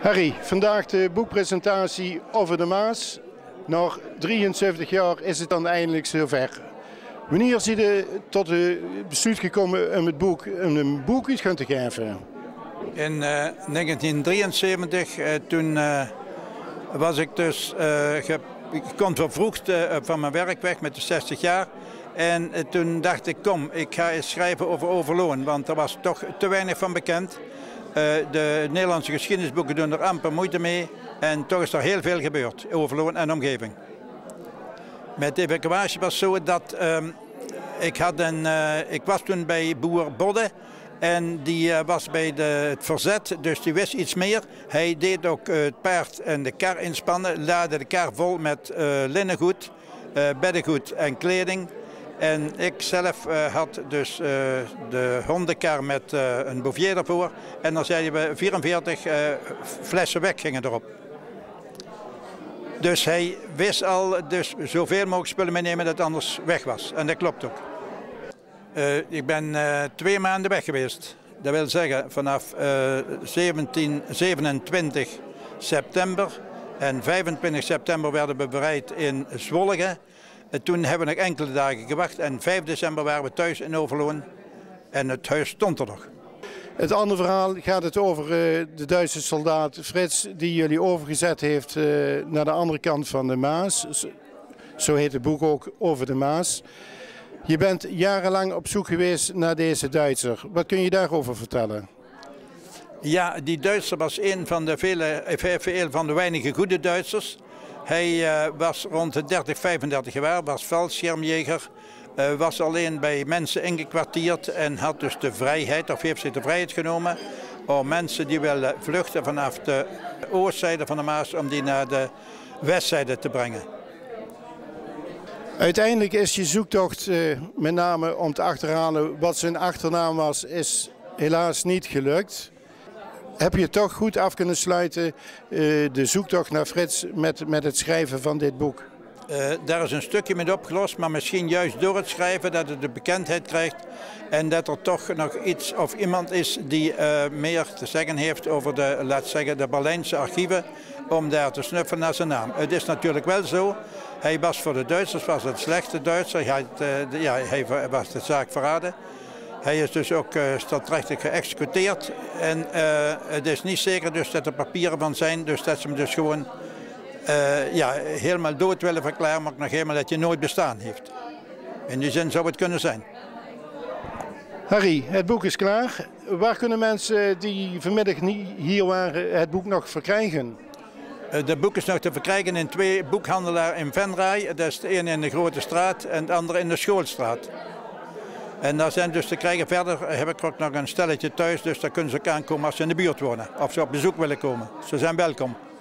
Harry, vandaag de boekpresentatie over de Maas. Na 73 jaar is het dan eindelijk zover. Wanneer is je tot het besluit gekomen om het boek een boek uit te geven? In 1973, toen was ik dus, ik kon vervroegd van mijn werk weg met de 60 jaar. En toen dacht ik, kom, ik ga eens schrijven over Overloon, want er was toch te weinig van bekend. De Nederlandse geschiedenisboeken doen er amper moeite mee en toch is er heel veel gebeurd, Overloon en omgeving. Met de evacuatie was het zo dat ik was toen bij boer Bodde en die was bij het verzet, dus die wist iets meer. Hij deed ook het paard en de kar inspannen, laadde de kar vol met linnengoed, beddengoed en kleding. En ik zelf had dus de hondenkar met een bouvier ervoor. En dan zeiden we 44 flessen weg gingen erop. Dus hij wist al dus zoveel mogelijk spullen meenemen dat het anders weg was. En dat klopt ook. Ik ben 2 maanden weg geweest. Dat wil zeggen vanaf 27 september en 25 september werden we bereid in Zwolle. Toen hebben we nog enkele dagen gewacht en 5 december waren we thuis in Overloon en het huis stond er nog. Het andere verhaal gaat het over de Duitse soldaat Frits die jullie overgezet heeft naar de andere kant van de Maas. Zo heet het boek ook, Over de Maas. Je bent jarenlang op zoek geweest naar deze Duitser. Wat kun je daarover vertellen? Ja, die Duitser was een van de weinige goede Duitsers. Hij was rond de 30, 35 jaar, was veldschirmjäger, was alleen bij mensen ingekwartierd en had dus de vrijheid, of heeft zich de vrijheid genomen om mensen die willen vluchten vanaf de oostzijde van de Maas, om die naar de westzijde te brengen. Uiteindelijk is je zoektocht, met name om te achterhalen wat zijn achternaam was, is helaas niet gelukt. Heb je toch goed af kunnen sluiten de zoektocht naar Frits met het schrijven van dit boek? Daar is een stukje mee opgelost, maar misschien juist door het schrijven dat het de bekendheid krijgt. En dat er toch nog iets of iemand is die meer te zeggen heeft over de Berlijnse archieven. Om daar te snuffelen naar zijn naam. Het is natuurlijk wel zo, hij was voor de Duitsers was het slechte Duitser. Hij was de zaak verraden. Hij is dus ook strafrechtelijk geëxecuteerd en het is niet zeker dus dat er papieren van zijn, dus dat ze hem dus gewoon helemaal dood willen verklaren, maar ook nog helemaal dat hij nooit bestaan heeft. In die zin zou het kunnen zijn. Harry, het boek is klaar. Waar kunnen mensen die vanmiddag niet hier waren het boek nog verkrijgen? Het boek is nog te verkrijgen in 2 boekhandelaars in Venray. Dat is de ene in de Grote Straat en de andere in de Schoolstraat. En daar zijn dus te krijgen. Verder heb ik ook nog een stelletje thuis, dus daar kunnen ze ook aankomen als ze in de buurt wonen. Of ze op bezoek willen komen. Ze zijn welkom.